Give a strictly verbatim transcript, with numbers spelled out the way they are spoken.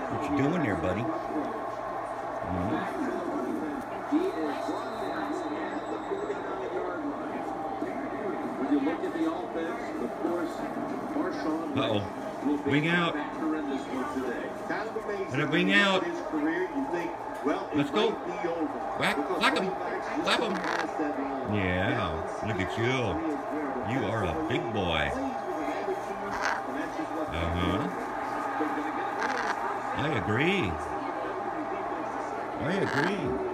What you doing there, buddy? Mm-hmm. Uh-oh. Wing out. Let it wing out. Let's go. Whack, whack him. Slap him. Yeah. Look at you. You are a big boy. Uh-huh. I agree. I agree.